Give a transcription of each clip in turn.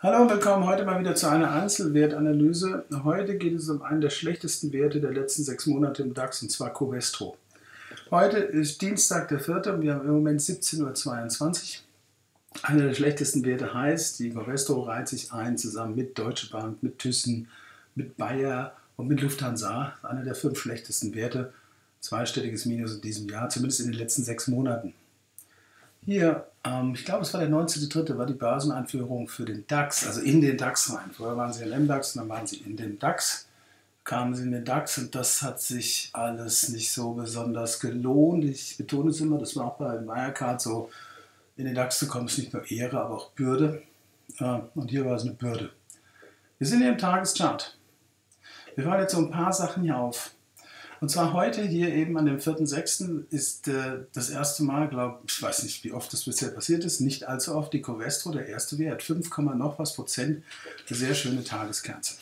Hallo, willkommen heute mal wieder zu einer Einzelwertanalyse. Heute geht es um einen der schlechtesten Werte der letzten 6 Monate im DAX, und zwar Covestro. Heute ist Dienstag der 4. und wir haben im Moment 17:22 Uhr. Einer der schlechtesten Werte heißt, die Covestro reiht sich ein zusammen mit Deutsche Bank, mit Thyssen, mit Bayer und mit Lufthansa. Einer der 5 schlechtesten Werte, zweistelliges Minus in diesem Jahr, zumindest in den letzten 6 Monaten. Hier, ich glaube, es war der 19.3., war die Börseneinführung für den DAX, also in den DAX rein. Vorher waren sie im MDAX und dann waren sie in den DAX, kamen sie in den DAX und das hat sich alles nicht so besonders gelohnt. Ich betone es immer, das war auch bei Wirecard so, in den DAX zu kommen ist nicht nur Ehre, aber auch Bürde. Und hier war es eine Bürde. Wir sind hier im Tageschart. Wir fahren jetzt so ein paar Sachen hier auf. Und zwar heute hier eben an dem 4.6. ist das erste Mal, ich weiß nicht, wie oft das bisher passiert ist, nicht allzu oft, die Covestro, der erste Wert, 5, noch was Prozent, eine sehr schöne Tageskerze.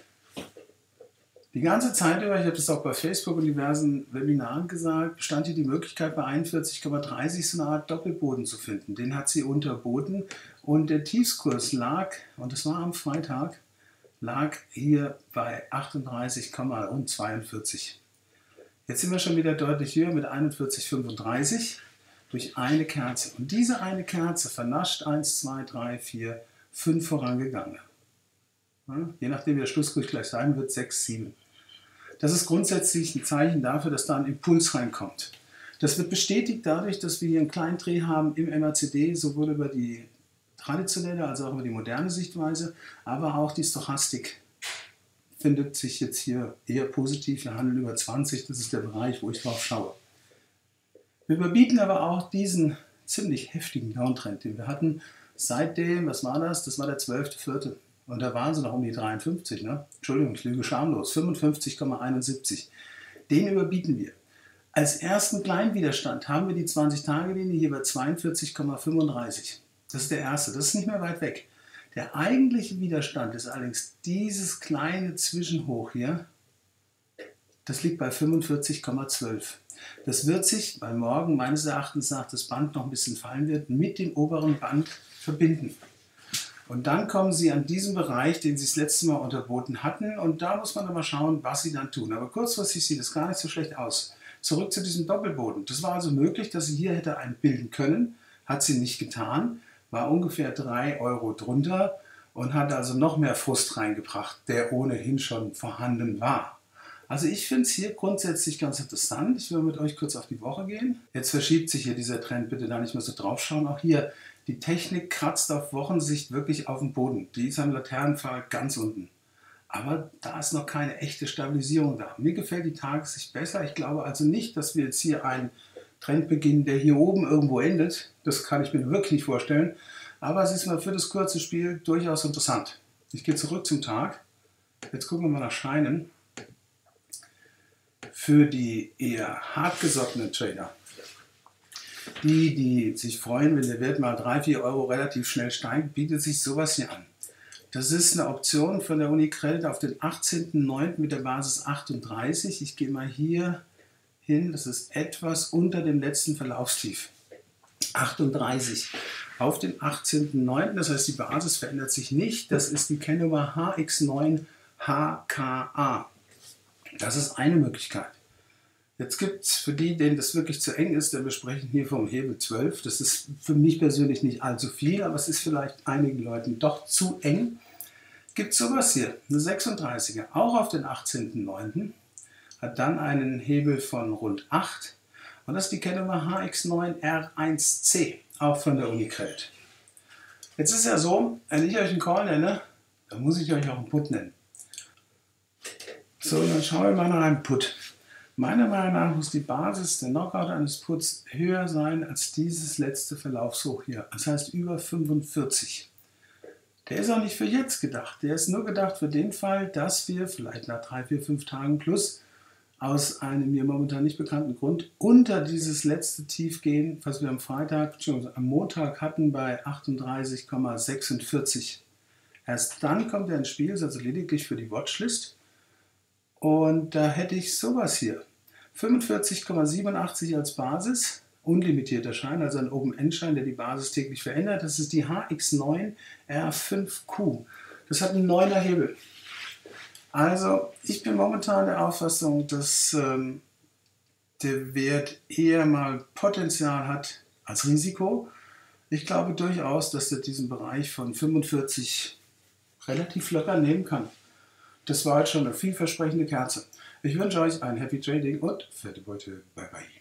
Die ganze Zeit über, ich habe das auch bei Facebook und diversen Webinaren gesagt, bestand hier die Möglichkeit bei 41,30 so eine Art Doppelboden zu finden. Den hat sie unterboten und der Tiefskurs lag, und das war am Freitag, lag hier bei 38,42. Jetzt sind wir schon wieder deutlich höher mit 41,35 durch eine Kerze. Und diese eine Kerze vernascht 1, 2, 3, 4, 5 vorangegangene. Ja, je nachdem, wie der Schlusskurs gleich sein wird, 6, 7. Das ist grundsätzlich ein Zeichen dafür, dass da ein Impuls reinkommt. Das wird bestätigt dadurch, dass wir hier einen kleinen Dreh haben im MACD, sowohl über die traditionelle als auch über die moderne Sichtweise, aber auch die Stochastik findet sich jetzt hier eher positiv. Wir handeln über 20, das ist der Bereich, wo ich drauf schaue. Wir überbieten aber auch diesen ziemlich heftigen Downtrend, den wir hatten seitdem, was war das? Das war der 12.4. Und da waren sie noch um die 53, ne? Entschuldigung, ich lüge schamlos, 55,71. Den überbieten wir. Als ersten Kleinwiderstand haben wir die 20-Tage-Linie hier bei 42,35. Das ist der erste, das ist nicht mehr weit weg. Der eigentliche Widerstand ist allerdings dieses kleine Zwischenhoch hier. Das liegt bei 45,12. Das wird sich, weil morgen meines Erachtens nach das Band noch ein bisschen fallen wird, mit dem oberen Band verbinden. Und dann kommen Sie an diesen Bereich, den Sie das letzte Mal unterboten hatten. Und da muss man dann mal schauen, was Sie dann tun. Aber kurzfristig sieht es gar nicht so schlecht aus. Zurück zu diesem Doppelboden. Das war also möglich, dass sie hier hätte einen bilden können. Hat sie nicht getan. War ungefähr 3 Euro drunter und hat also noch mehr Frust reingebracht, der ohnehin schon vorhanden war. Also ich finde es hier grundsätzlich ganz interessant. Ich will mit euch kurz auf die Woche gehen. Jetzt verschiebt sich hier dieser Trend, bitte da nicht mehr so drauf schauen. Auch hier, die Technik kratzt auf Wochensicht wirklich auf dem Boden. Die ist am Laternenpfahl ganz unten. Aber da ist noch keine echte Stabilisierung da. Mir gefällt die Tagessicht besser. Ich glaube also nicht, dass wir jetzt hier einen Trend beginnen, der hier oben irgendwo endet. Das kann ich mir wirklich nicht vorstellen. Aber es ist mal für das kurze Spiel durchaus interessant. Ich gehe zurück zum Tag. Jetzt gucken wir mal nach Scheinen. Für die eher hartgesottenen Trader, die sich freuen, wenn der Wert mal 3, 4 Euro relativ schnell steigt, bietet sich sowas hier an. Das ist eine Option von der UniCredit auf den 18.09. mit der Basis 38. Ich gehe mal hier hin, das ist etwas unter dem letzten Verlaufstief. 38 auf den 18.09. Das heißt, die Basis verändert sich nicht. Das ist die Kennnummer HX9HKA. Das ist eine Möglichkeit. Jetzt gibt es für die, denen das wirklich zu eng ist, denn wir sprechen hier vom Hebel 12. Das ist für mich persönlich nicht allzu viel, aber es ist vielleicht einigen Leuten doch zu eng. Gibt es sowas hier, eine 36er, auch auf den 18.09. Hat dann einen Hebel von rund 8. Und das ist die Kennnummer HX9R1C, auch von der UniCredit. Jetzt ist ja so, wenn ich euch einen Call nenne, dann muss ich euch auch einen Put nennen. So, dann schauen wir mal nach einem Put. Meiner Meinung nach muss die Basis, der Knockout eines Puts, höher sein als dieses letzte Verlaufshoch hier. Das heißt über 45. Der ist auch nicht für jetzt gedacht. Der ist nur gedacht für den Fall, dass wir vielleicht nach 3, 4, 5 Tagen plus aus einem mir momentan nicht bekannten Grund unter dieses letzte Tief gehen, was wir am Freitag, beziehungsweise am Montag hatten bei 38,46. Erst dann kommt er ins Spiel, ist also lediglich für die Watchlist. Und da hätte ich sowas hier. 45,87 als Basis, unlimitierter Schein, also ein Open-End-Schein, der die Basis täglich verändert. Das ist die HX9 R5Q. Das hat einen 9er Hebel. Also ich bin momentan der Auffassung, dass der Wert eher mal Potenzial hat als Risiko. Ich glaube durchaus, dass er diesen Bereich von 45 relativ locker nehmen kann. Das war jetzt schon eine vielversprechende Kerze. Ich wünsche euch ein Happy Trading und fette Beute. Bye bye.